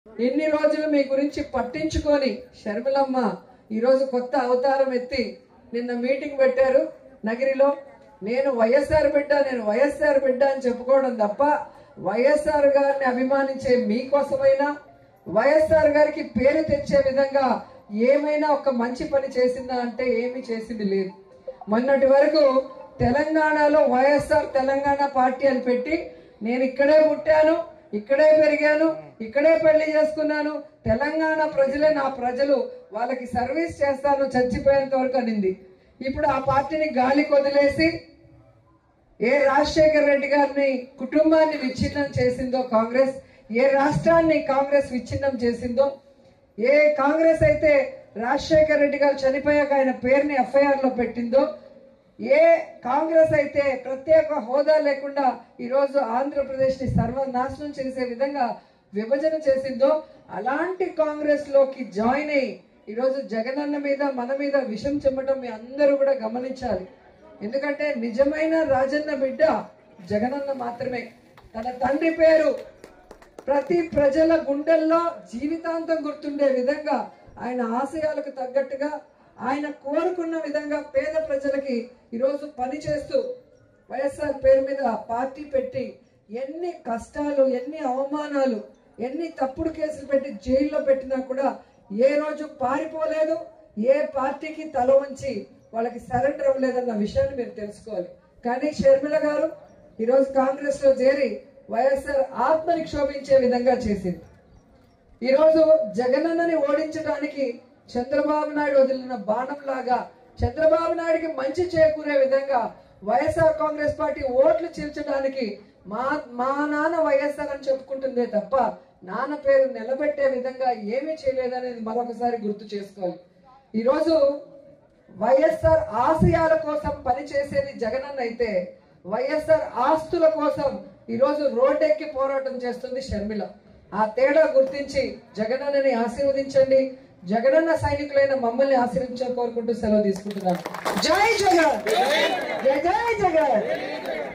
ఇన్ని రోజులు మీ గురించి పట్టించుకొని షర్మిలమ్మ ఈ రోజు కొత్త అవతారం ఎత్తి నిన్న మీటింగ్ పెట్టారు నగిరిలో. నేను వైఎస్ఆర్ బిడ్డ అని చెప్పుకోవడం తప్ప వైఎస్ఆర్ గారిని అభిమానించే మీకోసమైనా వైఎస్ఆర్ గారికి పేరు తెచ్చే విధంగా ఏమైనా ఒక మంచి పని చేసిందా అంటే ఏమీ చేసింది లేదు. మొన్నటి వరకు తెలంగాణలో వైఎస్ఆర్ తెలంగాణ పార్టీ అని పెట్టి నేను ఇక్కడే పుట్టాను, ఇక్కడే పెరిగాను, ఇక్కడే పెళ్లి చేసుకున్నాను, తెలంగాణ ప్రజలే నా ప్రజలు, వాళ్ళకి సర్వీస్ చేస్తాను చచ్చిపోయేంత వరకు అనింది. ఇప్పుడు ఆ పార్టీని గాలికి వదిలేసి ఏ రాజశేఖర్ రెడ్డి గారిని కుటుంబాన్ని విచ్ఛిన్నం చేసిందో కాంగ్రెస్, ఏ రాష్ట్రాన్ని కాంగ్రెస్ విచ్ఛిన్నం చేసిందో, ఏ కాంగ్రెస్ అయితే రాజశేఖర్ రెడ్డి గారు చనిపోయాక ఆయన పేరుని ఎఫ్ఐఆర్ లో పెట్టిందో, ఏ కాంగ్రెస్ అయితే ప్రత్యేక హోదా లేకుండా ఈరోజు ఆంధ్రప్రదేశ్ ని సర్వనాశనం చేసే విధంగా విభజన చేసిందో అలాంటి కాంగ్రెస్ లోకి జాయిన్ అయ్యి ఈరోజు జగనన్న మీద మన మీద విషం చెమ్మటం మీ అందరూ కూడా గమనించాలి. ఎందుకంటే నిజమైన రాజన్న బిడ్డ జగనన్న మాత్రమే. తన తండ్రి పేరు ప్రతి ప్రజల గుండెల్లో జీవితాంతం గుర్తుండే విధంగా ఆయన ఆశయాలకు తగ్గట్టుగా ఆయన కోరుకున్న విధంగా పేద ప్రజలకి ఈరోజు పనిచేస్తూ వైఎస్ఆర్ పేరు మీద పార్టీ పెట్టి ఎన్ని కష్టాలు, ఎన్ని అవమానాలు, ఎన్ని తప్పుడు కేసులు పెట్టి జైల్లో పెట్టినా కూడా ఏ రోజు పారిపోలేదు, ఏ పార్టీకి తల వంచి వాళ్ళకి సరెండర్ అవ్వలేదన్న విషయాన్ని మీరు తెలుసుకోవాలి. కానీ షర్మిల గారు ఈరోజు కాంగ్రెస్ లో చేరి వైఎస్ఆర్ ఆత్మని క్షోభించే విధంగా చేసింది. ఈరోజు జగనన్నని ఓడించడానికి చంద్రబాబు నాయుడు వదిలిన బాణం లాగా చంద్రబాబు నాయుడికి మంచి చేకూరే విధంగా వైఎస్ఆర్ కాంగ్రెస్ పార్టీ ఓట్లు చీల్చడానికి మా నాన్న వైఎస్ఆర్ అని చెప్పుకుంటుందే తప్ప నాన్న పేరు నిలబెట్టే విధంగా ఏమీ చేయలేదనేది మరొకసారి గుర్తు చేసుకోవాలి. ఈరోజు వైఎస్ఆర్ ఆశయాల కోసం పనిచేసేది జగనన్న అయితే వైఎస్ఆర్ ఆస్తుల కోసం ఈరోజు రోడ్డెక్కి పోరాటం చేస్తుంది షర్మిల. ఆ తేడా గుర్తించి జగనన్నని ఆశీర్వదించండి. జగనన్న సైనికులైన మమ్మల్ని ఆశీర్వించాలని కోరుకుంటూ సెలవు తీసుకుంటున్నాను. జై జగన్, జై జై జగన్.